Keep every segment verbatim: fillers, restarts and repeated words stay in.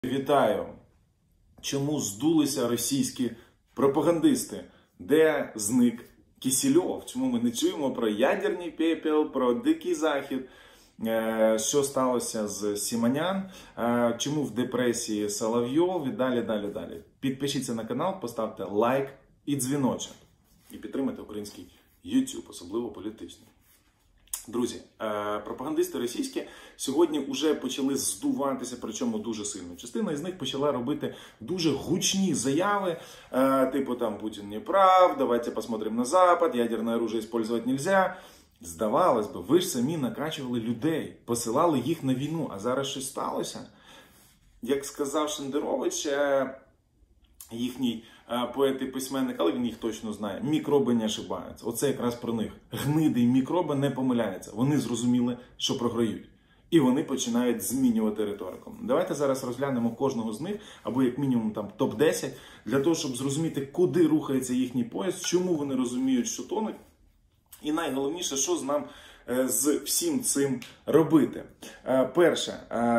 Вітаю! Чому здулися російські пропагандисти? Де зник Кісельов? Чому ми не чуємо про ядерний пепел, про Дикий Захід? Що сталося з Симонян? Чому в депресії Соловйов? І далі, далі, далі. Підпишіться на канал, поставте лайк і дзвіночок. І підтримайте український YouTube, особливо політичний. Друзі, пропагандисти російські сьогодні вже почали здуватися, причому дуже сильно. Частина із них почала робити дуже гучні заяви, типу там Путін не прав, давайте посмотрим на Запад, ядерне оружие использовать нельзя. Здавалось би, ви ж самі накачували людей, посилали їх на війну, а зараз щось сталося. Як сказав Шендерович, їхній поет і письменник, але він їх точно знає, мікроби не ошибаються. Оце якраз про них. Гниди і мікроби не помиляються. Вони зрозуміли, що програють. І вони починають змінювати риторику. Давайте зараз розглянемо кожного з них, або як мінімум там топ десять, для того, щоб зрозуміти, куди рухається їхній поїзд, чому вони розуміють, що тонуть. І найголовніше, що з нам з всім цим робити. Перше,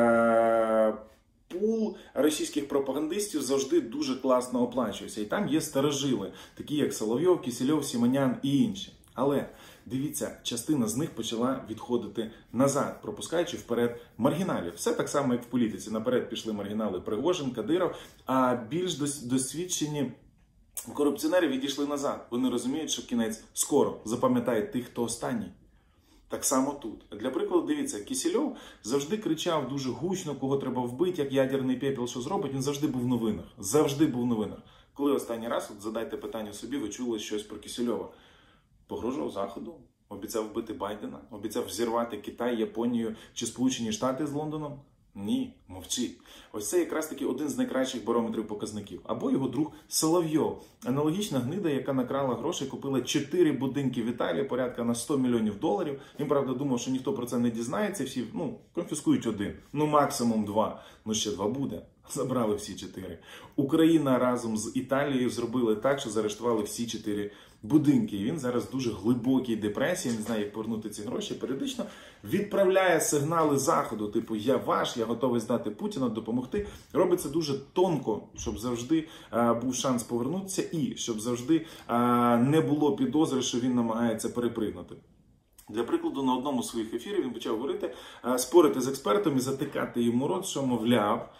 пул російських пропагандистів завжди дуже класно оплачується. І там є старожили, такі як Соловйов, Кісельов, Симонян і інші. Але, дивіться, частина з них почала відходити назад, пропускаючи вперед маргіналів. Все так само, як в політиці. Наперед пішли маргінали Пригожин, Кадиров, а більш досвідчені корупціонери відійшли назад. Вони розуміють, що кінець скоро. Запам'ятають тих, хто останній. Так само тут. Для прикладу, дивіться, Кісельов завжди кричав дуже гучно, кого треба вбити, як ядерний пепел, що зробить. Він завжди був в новинах. Завжди був в новинах. Коли останній раз, от задайте питання собі, ви чули щось про Кісельова? Погрожував Заходу, обіцяв вбити Байдена, обіцяв взірвати Китай, Японію чи Сполучені Штати з Лондоном? Ні, мовчи. Ось це якраз таки один з найкращих барометрів показників. Або його друг Соловйов. Аналогічна гнида, яка накрала грошей, купила чотири будинки в Італії, порядка на сто мільйонів доларів. Він, правда, думав, що ніхто про це не дізнається. Всі, ну, конфіскують один. Ну, максимум два. Ну, ще два буде. Забрали всі чотири. Україна разом з Італією зробили так, що заарештували всі чотири будинки. І він зараз в дуже глибокій депресії, не знає, як повернути ці гроші. Періодично відправляє сигнали Заходу, типу «я ваш, я готовий здати Путіна, допомогти». Робиться дуже тонко, щоб завжди а, був шанс повернутися і щоб завжди а, не було підозри, що він намагається перепригнути. Для прикладу, на одному з своїх ефірів він почав говорити, спорити з експертом і затикати йому рот, що, мовляв,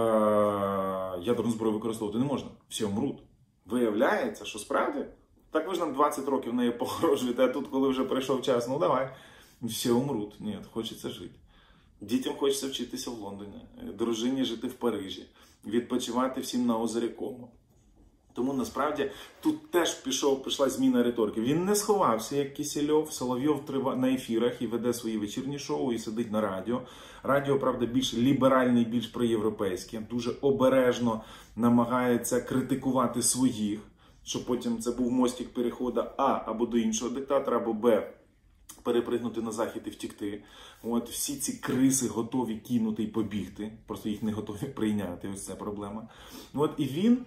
ядерну зброю використовувати не можна. Всі умруть. Виявляється, що справді? Так ви ж нам двадцять років нею погрожуєте, а тут, коли вже прийшов час, ну давай. Всі умруть. Ні, хочеться жити. Дітям хочеться вчитися в Лондоні, дружині жити в Парижі, відпочивати всім на озері Комо. Тому, насправді, тут теж пішов, пішла зміна риторики. Він не сховався, як Кісельов. Соловйов на ефірах і веде свої вечірні шоу, і сидить на радіо. Радіо, правда, більш ліберальне, більш проєвропейське. Дуже обережно намагається критикувати своїх, щоб потім це був мостик переходу А або до іншого диктатора, або Б. Перепригнути на захід і втікти. От, всі ці криси готові кинути і побігти. Просто їх не готові прийняти. Ось це проблема. От, і він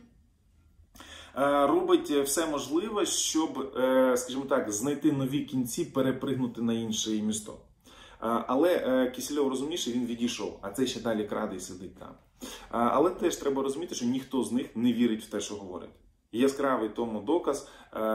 робить все можливе, щоб, скажімо так, знайти нові кінці, перепригнути на інше місто. Але Кісельов розумніше, він відійшов, а це ще далі краде і сидить там. Але теж треба розуміти, що ніхто з них не вірить в те, що говорить. Яскравий тому доказ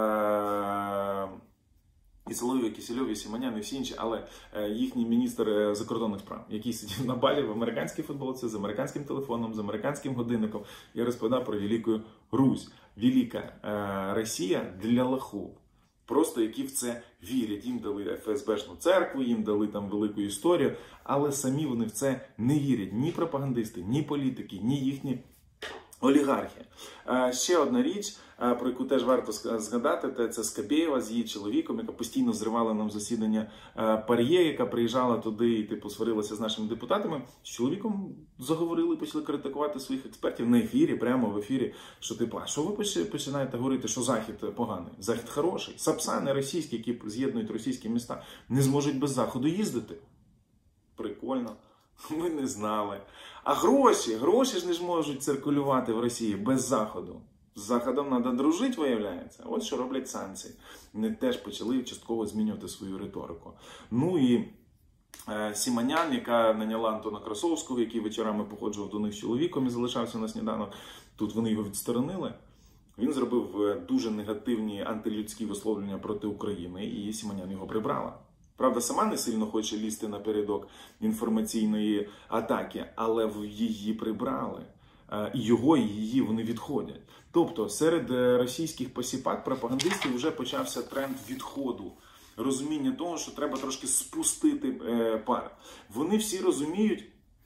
і Соловйов, і Кісельов, і Симонян, і всі інші, але їхній міністр закордонних справ, який сидів на балі в американській футболці, з американським телефоном, з американським годинником, я розповідав про Велику Русь. Велика Росія для лохов. Просто які в це вірять. Їм дали еф ес бешну церкву, їм дали там велику історію, але самі вони в це не вірять. Ні пропагандисти, ні політики, ні їхні олігархи. Ще одна річ, про яку теж варто згадати, це Скабєєва з її чоловіком, яка постійно зривала нам засідання ПАРЄ, яка приїжджала туди і типу сварилася з нашими депутатами. З чоловіком заговорили, почали критикувати своїх експертів на ефірі, прямо в ефірі, що типу, а що ви починаєте говорити, що Захід поганий? Захід хороший. Сапсани російські, які з'єднують російські міста, не зможуть без Заходу їздити. Прикольно. Ми не знали. А гроші, гроші ж не зможуть циркулювати в Росії без Заходу. З Заходом треба дружити, виявляється. От що роблять санкції. Вони теж почали частково змінювати свою риторику. Ну і Сіманян, яка наняла Антона Красовського, який вечорами походжував до них з чоловіком і залишався на сніданок. Тут вони його відсторонили. Він зробив дуже негативні антилюдські висловлення проти України, і Сіманян його прибрала. Правда, сама не сильно хоче лізти напередок інформаційної атаки, але її прибрали. І його, і її вони відходять. Тобто серед російських посіпак, пропагандистів вже почався тренд відходу. Розуміння того, що треба трошки спустити пар. Вони всі розуміють,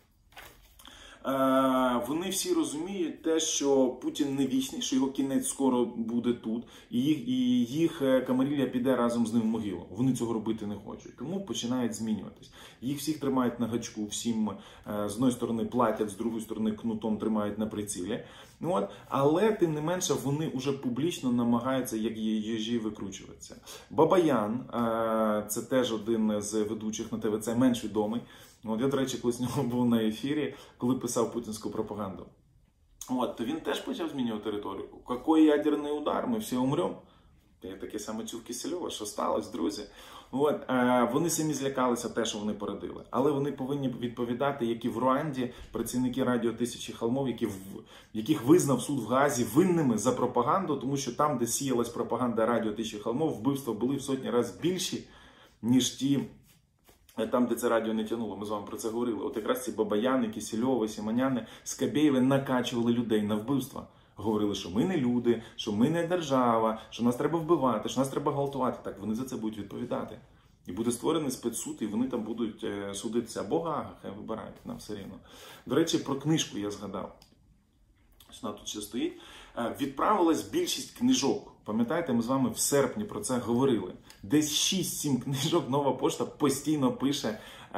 Вони всі розуміють те, що Путін не вічний, що його кінець скоро буде тут, і їх, і їх камарілля піде разом з ним в могилу. Вони цього робити не хочуть, тому починають змінюватись. Їх всіх тримають на гачку, всім з одної сторони платять, з другої сторони кнутом тримають на прицілі. От. Але, тим не менше, вони вже публічно намагаються, як їжі, викручуватися. Бабаян, це теж один з ведучих на Те Ве Це, менш відомий. От я, до речі, колись в нього був на ефірі, коли писав путінську пропаганду. От, то він теж почав змінювати риторику. Який ядерний удар? Ми всі умремо. Я таке саме чув Кисельова, що сталося, друзі. От, е, вони самі злякалися те, що вони породили. Але вони повинні відповідати, як і в Руанді, працівники радіо Тисячі холмов, які в, яких визнав суд в Гаазі винними за пропаганду, тому що там, де сіялась пропаганда радіо Тисячі холмов, вбивства були в сотні разів більші, ніж ті, там, де це радіо не тянуло. Ми з вами про це говорили. От якраз ці Бабаяни, Кисельови, Сіманяни, Скабєєви накачували людей на вбивства. Говорили, що ми не люди, що ми не держава, що нас треба вбивати, що нас треба гвалтувати. Так, вони за це будуть відповідати. І буде створений спецсуд, і вони там будуть судитися. Або Гаага, хай вибирають, нам все рівно. До речі, про книжку я згадав. Вона тут ще стоїть. Відправилась більшість книжок. Пам'ятаєте, ми з вами в серпні про це говорили. Десь шість-сім книжок Нова Пошта постійно пише,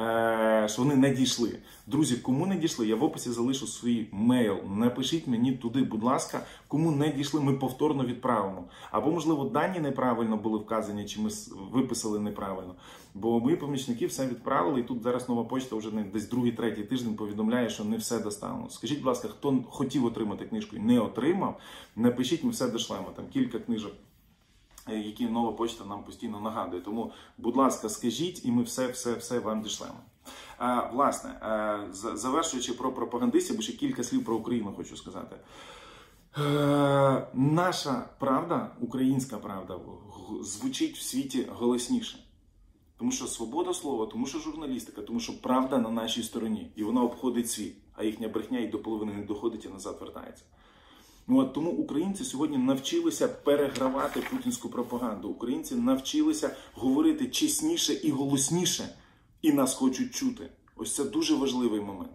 що вони не дійшли. Друзі, кому не дійшли, я в описі залишу свій мейл. Напишіть мені туди, будь ласка, кому не дійшли, ми повторно відправимо. Або, можливо, дані неправильно були вказані, чи ми виписали неправильно. Бо мої помічники все відправили, і тут зараз Нова Пошта вже десь другий-третій тиждень повідомляє, що не все доставлено. Скажіть, будь ласка, хто хотів отримати книжку і не отримав, напишіть, ми все дошлемо. Там кілька книжок, які Нова Пошта нам постійно нагадує. Тому, будь ласка, скажіть, і ми все-все-все вам дішлемо. А, власне, а, завершуючи про пропагандистів, бо ще кілька слів про Україну хочу сказати. А, наша правда, українська правда, звучить в світі голосніше. Тому що свобода слова, тому що журналістика, тому що правда на нашій стороні. І вона обходить світ, а їхня брехня і до половини не доходить і назад вертається. От, тому українці сьогодні навчилися перегравати путінську пропаганду. Українці навчилися говорити чесніше і голосніше. І нас хочуть чути. Ось це дуже важливий момент.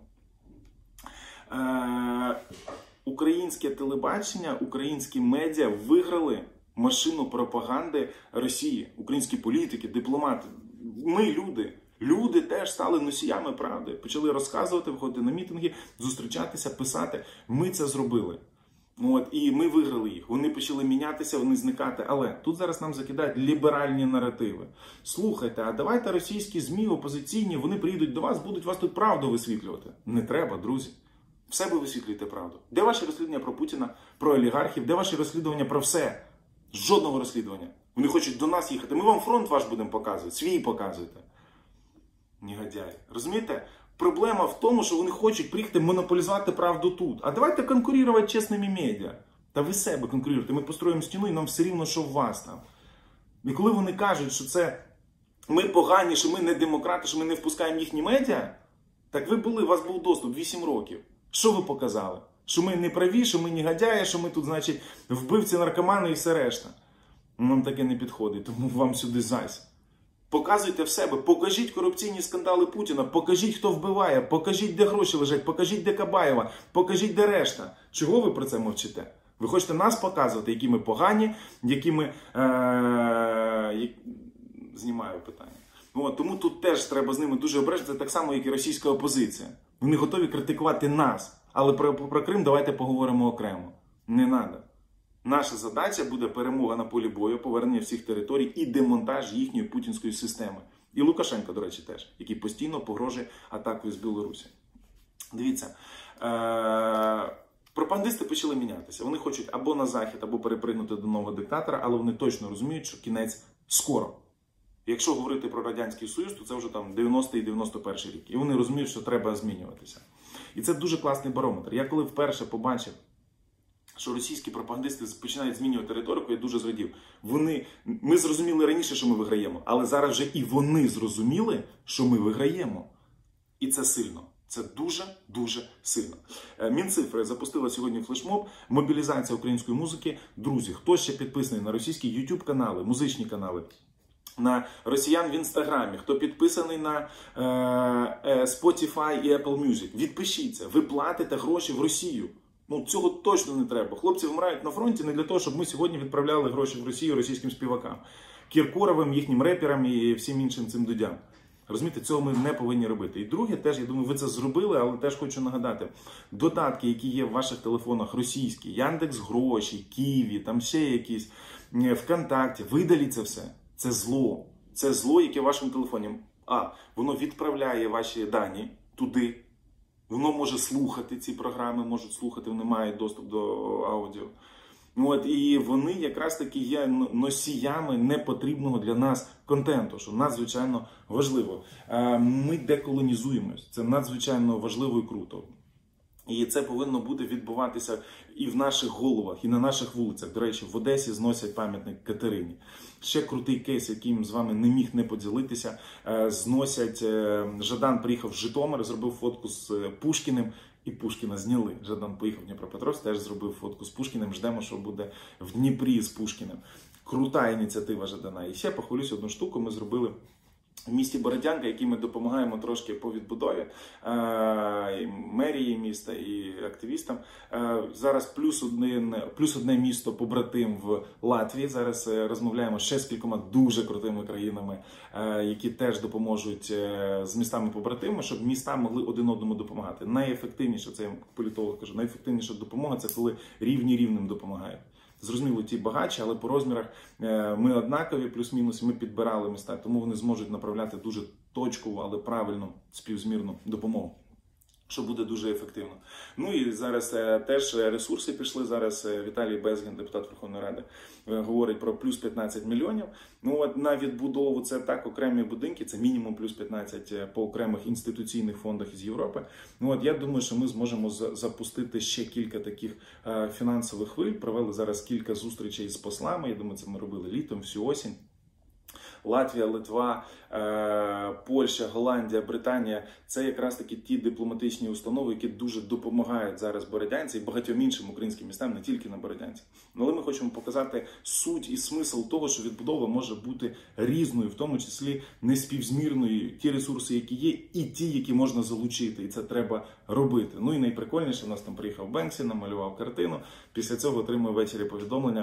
Е- Українське телебачення, українські медіа виграли машину пропаганди Росії. Українські політики, дипломати. Ми, люди. Люди теж стали носіями правди. Почали розказувати, виходити на мітинги, зустрічатися, писати. Ми це зробили. От, і ми виграли їх. Вони почали мінятися, вони зникати. Але тут зараз нам закидають ліберальні наративи. Слухайте, а давайте російські ЗМІ, опозиційні, вони приїдуть до вас, будуть вас тут правду висвітлювати. Не треба, друзі. В себе висвітлюйте правду. Де ваші розслідування про Путіна, про олігархів? Де ваші розслідування про все? Жодного розслідування. Вони хочуть до нас їхати. Ми вам фронт ваш будемо показувати. Свій показуйте. Негодяї. Розумієте? Проблема в тому, що вони хочуть приїхати монополізувати правду тут. А давайте конкурувати чесними медіа. Та ви себе конкуруєте. Ми построїмо стіну і нам все рівно, що у вас там. І коли вони кажуть, що це ми погані, що ми не демократи, що ми не впускаємо їхні медіа, так ви були, у вас був доступ вісім років. Що ви показали? Що ми не праві, що ми негодяї, що ми тут, значить, вбивці, наркомани і все решта. Нам таке не підходить, тому вам сюди зась. Показуйте в себе, покажіть корупційні скандали Путіна, покажіть, хто вбиває, покажіть, де гроші лежать, покажіть, де Кабаєва, покажіть, де решта. Чого ви про це мовчите? Ви хочете нас показувати, які ми погані, які ми... Е- знімаю питання. От, тому тут теж треба з ними дуже обережно, це так само, як і російська опозиція. Вони готові критикувати нас, але про, про Крим давайте поговоримо окремо. Не треба. Наша задача буде перемога на полі бою, повернення всіх територій і демонтаж їхньої путінської системи. І Лукашенко, до речі, теж, який постійно погрожує атакою з Білорусі. Дивіться, е- пропагандисти почали мінятися. Вони хочуть або на захід, або перепригнути до нового диктатора, але вони точно розуміють, що кінець скоро. Якщо говорити про Радянський Союз, то це вже там дев'яностий дев'яносто перший рік. І вони розуміють, що треба змінюватися. І це дуже класний барометр. Я коли вперше побачив, що російські пропагандисти починають змінювати риторику, я дуже зрадів. Вони, ми зрозуміли раніше, що ми виграємо, але зараз вже і вони зрозуміли, що ми виграємо. І це сильно. Це дуже-дуже сильно. Мінцифри запустила сьогодні флешмоб «Мобілізація української музики». Друзі, хто ще підписаний на російські ютуб-канали, музичні канали, на росіян в Інстаграмі, хто підписаний на е, е, Spotify і Apple Music, відпишіться, ви платите гроші в Росію. Ну, цього точно не треба. Хлопці вмирають на фронті не для того, щоб ми сьогодні відправляли гроші в Росію російським співакам, Кіркоровим, їхнім реперам і всім іншим цим дудям. Розумієте, цього ми не повинні робити. І друге, теж, я думаю, ви це зробили, але теж хочу нагадати. Додатки, які є в ваших телефонах російські, Яндекс.Гроші, Ківі, там ще якісь, ВКонтакті, видаліть це все. Це зло. Це зло, яке в вашому телефоні. А, воно відправляє ваші дані туди. Воно може слухати ці програми, можуть слухати, вони мають доступ до аудіо. От, і вони якраз таки є носіями непотрібного для нас контенту, що надзвичайно важливо. Ми деколонізуємось, це надзвичайно важливо і круто. І це повинно буде відбуватися і в наших головах, і на наших вулицях. До речі, в Одесі зносять пам'ятник Катерині. Ще крутий кейс, яким з вами не міг не поділитися. Зносять, Жадан приїхав в Житомир, зробив фотку з Пушкіним, і Пушкіна зняли. Жадан поїхав в Дніпропетровськ, теж зробив фотку з Пушкіним. Ждемо, що буде в Дніпрі з Пушкіним. Крута ініціатива Жадана. І ще похвалюсь, одну штуку ми зробили в місті Бородянка, який ми допомагаємо трошки по відбудові і мерії міста, і активістам. Зараз плюс одне, плюс одне місто побратим в Латвії. Зараз розмовляємо ще з кількома дуже крутими країнами, які теж допоможуть з містами побратими, щоб міста могли один одному допомагати. Найефективніше, це я політолог кажу, найефективніша допомога – це коли рівні рівним допомагають. Зрозуміло, ті багатші, але по розмірах ми однакові, плюс-мінус, ми підбирали міста, тому вони зможуть направляти дуже точкову, але правильну, співзмірну допомогу, що буде дуже ефективно. Ну і зараз теж ресурси пішли. Зараз Віталій Безгін, депутат Верховної Ради, говорить про плюс п'ятнадцять мільйонів. Ну от на відбудову це так, окремі будинки, це мінімум плюс п'ятнадцять по окремих інституційних фондах із Європи. Ну от я думаю, що ми зможемо запустити ще кілька таких фінансових хвиль. Провели зараз кілька зустрічей з послами. Я думаю, це ми робили літом, всю осінь. Латвія, Литва, Польща, Голландія, Британія – це якраз таки ті дипломатичні установи, які дуже допомагають зараз Бородянці і багатьом іншим українським містам, не тільки на Бородянці. Але ми хочемо показати суть і смисл того, що відбудова може бути різною, в тому числі неспівзмірною, ті ресурси, які є, і ті, які можна залучити, і це треба робити. Ну і найприкольніше, у нас там приїхав Бенксі, намалював картину, після цього отримує ввечері повідомлення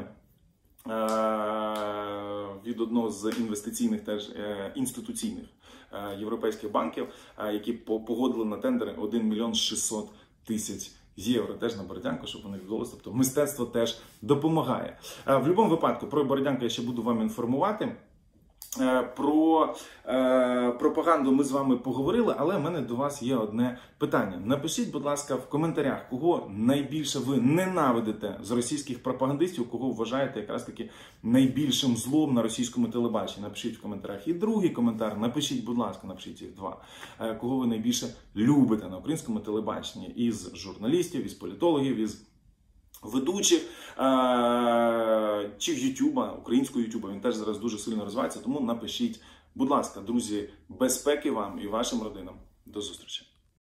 від одного з інвестиційних, теж інституційних європейських банків, які погодили на тендери один мільйон шістсот тисяч євро теж на Бородянку, щоб вони відбулося. Тобто мистецтво теж допомагає. В будь-якому випадку про Бородянку я ще буду вам інформувати. Про е, пропаганду ми з вами поговорили, але в мене до вас є одне питання. Напишіть, будь ласка, в коментарях, кого найбільше ви ненавидите з російських пропагандистів, кого вважаєте якраз таки найбільшим злом на російському телебаченні. Напишіть в коментарях. І другий коментар, напишіть, будь ласка, напишіть їх два. Е, кого ви найбільше любите на українському телебаченні із журналістів, із політологів, із ведучих, чи в Ютуба, українського Ютуба, він теж зараз дуже сильно розвивається, тому напишіть, будь ласка, друзі, безпеки вам і вашим родинам. До зустрічі.